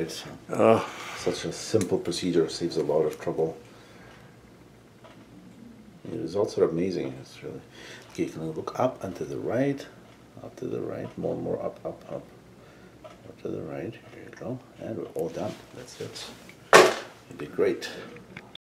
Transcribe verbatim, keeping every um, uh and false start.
right? Uh, Such a simple procedure saves a lot of trouble. The results are amazing. It's really okay. You can look up and to the right, up to the right, more and more up, up, up, up to the right. Here you go, and we're all done. That's it. You did great.